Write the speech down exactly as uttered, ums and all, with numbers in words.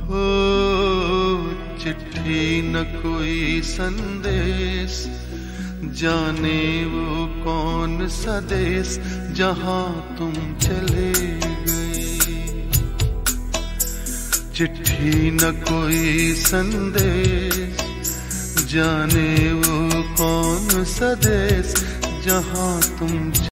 हो चिट्ठी न कोई संदेश, जाने वो कौन सा देश जहां तुम चले गए। चिट्ठी न कोई संदेश, जाने वो कौन सा देश जहां तुम